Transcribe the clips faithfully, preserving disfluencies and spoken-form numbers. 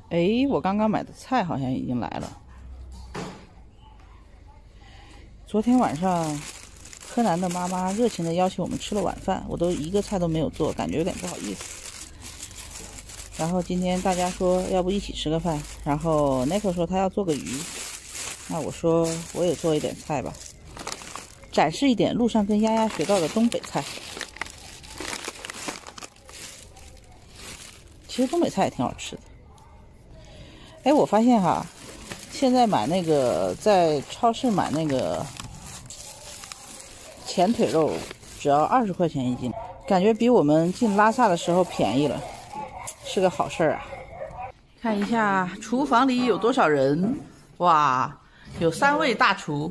哎，我刚刚买的菜好像已经来了。昨天晚上，柯南的妈妈热情的邀请我们吃了晚饭，我都一个菜都没有做，感觉有点不好意思。然后今天大家说要不一起吃个饭，然后 Nico 说他要做个鱼，那我说我也做一点菜吧，展示一点路上跟丫丫学到的东北菜。其实东北菜也挺好吃的。哎，我发现哈，现在买那个在超市买那个前腿肉只要二十块钱一斤，感觉比我们进拉萨的时候便宜了，是个好事儿啊。看一下厨房里有多少人，哇，有三位大厨，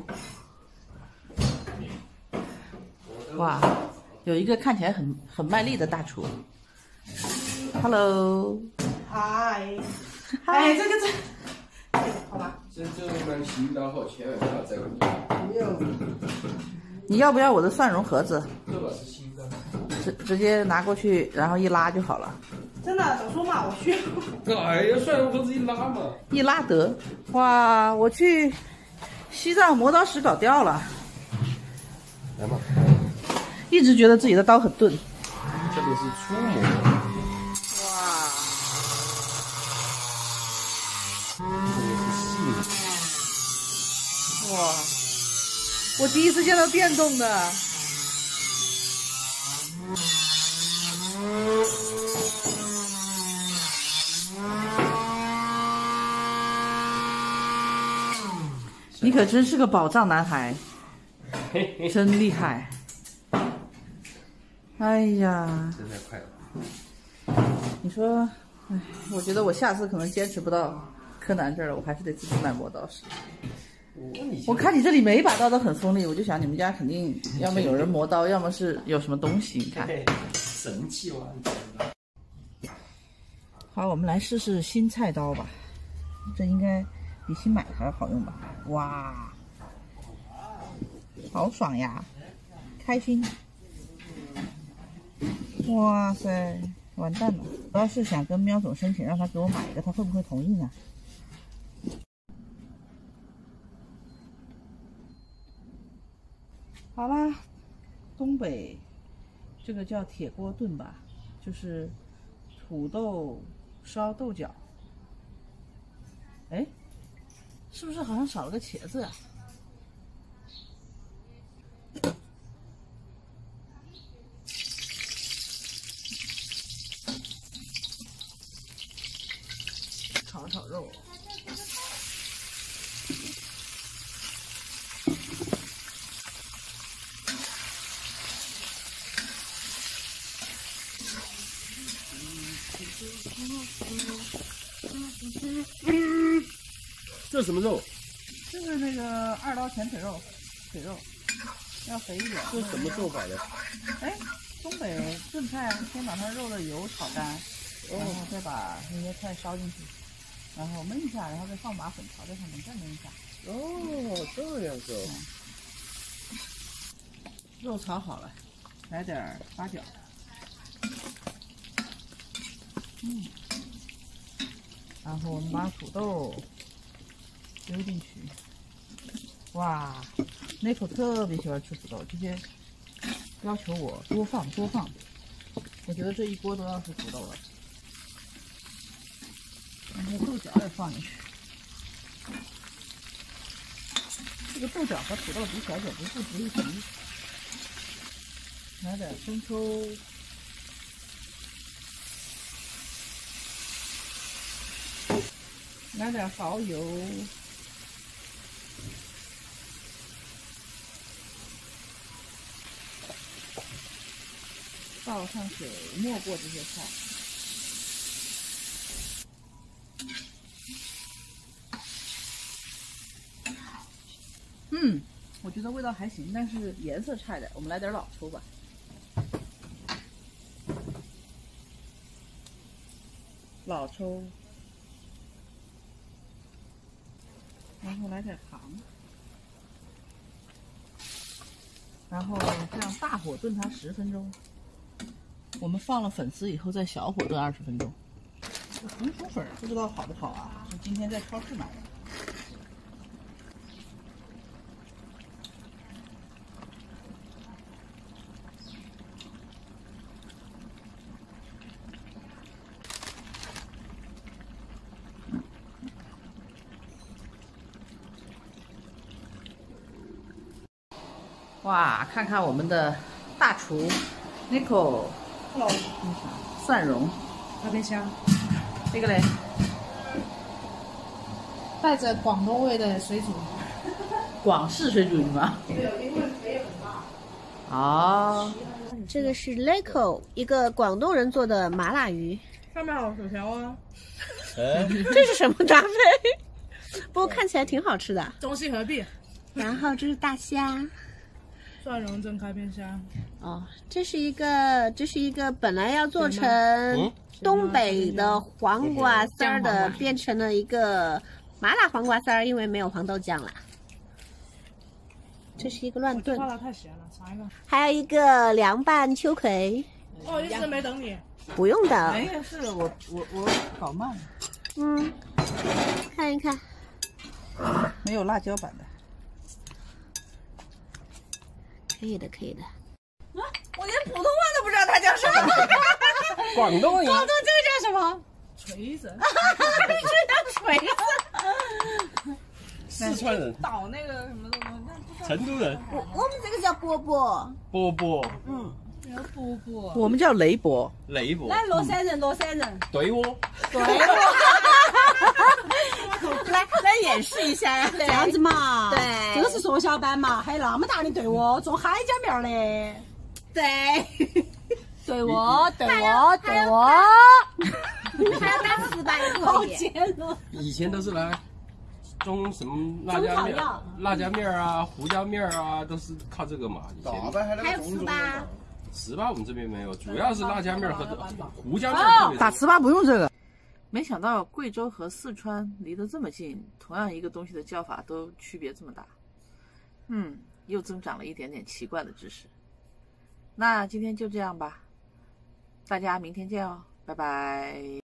哇，有一个看起来很很卖力的大厨。Hello， 嗨，哎，这个这，好吧， 这这买新的好，千万不要再问。 没有。 你要不要我的蒜蓉盒子？ 这个是新的。 直直接拿过去，然后一拉就好了。 真的，早说嘛，我去。 哎呀，蒜蓉盒子一拉嘛。 一拉得，哇！我去西藏磨刀石搞掉了。 来嘛。 一直觉得自己的刀很钝。 这个是粗磨。 哇！哇！我第一次见到电动的。你可真是个宝藏男孩，真厉害！哎呀， 真太快了。 你说，哎，我觉得我下次可能坚持不到柯南这儿了，我还是得自己买磨刀石。我看你这里每一把刀都很锋利，我就想你们家肯定要么有人磨刀，要么是有什么东西。你看， 神器哇！ 好，我们来试试新菜刀吧，这应该比新买的还要好用吧？哇，好爽呀，开心！哇塞，完蛋了！我要是想跟喵总申请让他给我买一个，他会不会同意呢？好啦，东北这个叫铁锅炖吧，就是土豆烧豆角。哎，是不是好像少了个茄子啊？炒炒肉。 这是什么肉？ 这是那个二刀前腿肉，腿肉要肥一点。 这是什么做法的？ 哎，东北炖菜先把它肉的油炒干，然后再把那些菜烧进去，然后焖一下，然后再放把粉条在上面，再焖一下。 哦，这样子哦。 肉炒好了，来点八角。嗯。然后我们把土豆丢进去。哇，那口特别喜欢吃土豆，直接要求我多放多放。我觉得这一锅都要是土豆了。然后豆角也放进去。这个豆角和土豆比起来简直不值一提。来点生抽。来点蚝油，倒上水没过这些菜。嗯，我觉得味道还行，但是颜色差一点。我们来点老抽吧。老抽。然后来点糖，然后这样大火炖它十分钟。我们放了粉丝以后，再小火炖二十分钟。 红薯粉不知道好不好啊？是今天在超市买的。哇，看看我们的大厨 Nico， 蒜蓉， 咖啡香， 这个嘞， 带着广东味的水煮。 广式水煮鱼吗？ 对，因为肥很大。 哦， 这个是 Leco， 一个广东人做的麻辣鱼。 上面还有薯条啊， 哎， 这是什么搭配？不过看起来挺好吃的。 中西合璧。 然后这是大虾。 蒜蓉蒸开边香。 哦，这是一个，这是一个本来要做成东北的黄瓜丝儿的，变成了一个麻辣黄瓜丝儿，因为没有黄豆酱了。这是一个乱炖。 怕它太咸了，尝一个。 还有一个凉拌秋葵。 哦，一直没等你。 不用的。 没有，是我我我搞慢了。 嗯，看一看。 没有辣椒版的。 可以的，可以的。 啊，我连普通话都不知道它叫什么。 广东人。 广东这个叫什么？ 锤子。 这叫锤子。 四川人。 倒那个什么东西？ 成都人。 我我们这个叫饽饽。 波波。 嗯。 叫饽饽。 我们叫雷博。 雷博。 来，乐山人，乐山人。 怼我。 怼我。来来演示一下呀， 这样子嘛， 对， 这个是缩小版嘛，还有那么大的对窝，做海椒面的， 对， 对窝，对窝，对窝， 还要打糍粑也可以。 以前都是来中什么辣椒面、辣椒面啊、胡椒面啊，都是靠这个嘛。以前还有糍粑， 糍粑我们这边没有，主要是辣椒面和胡椒面。 打糍粑不用这个。没想到贵州和四川离得这么近，同样一个东西的叫法都区别这么大。嗯，又增长了一点点奇怪的知识。那今天就这样吧，大家明天见哦，拜拜。